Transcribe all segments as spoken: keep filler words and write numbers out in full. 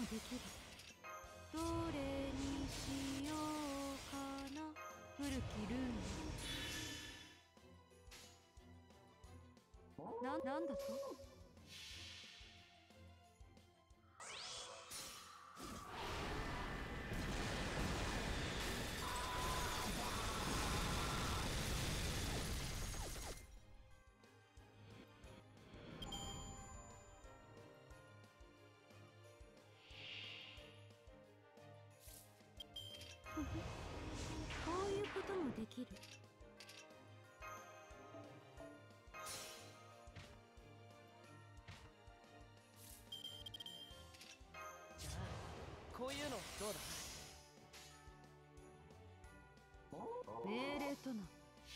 できる。どれにしようかな。古きルーン。な、なんだと。こういうこともできる。 じゃあこういうのどうだ。 命令とな。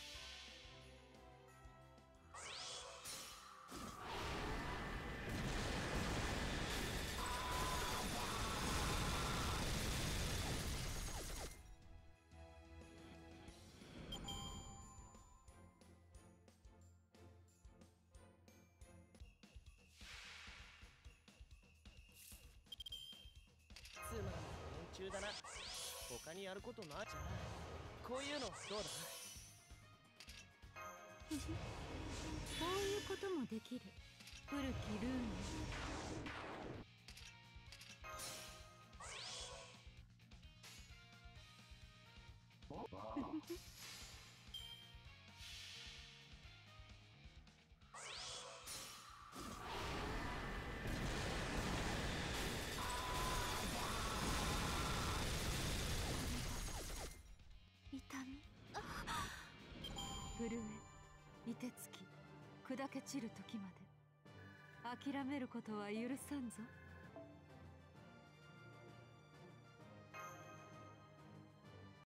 つまんない連中だな。他にやることない。じゃあこういうのどうだ。 こういうこともできる。古きルーン。痛み震え、凍てつき砕け散る時まで諦めることは許さんぞ。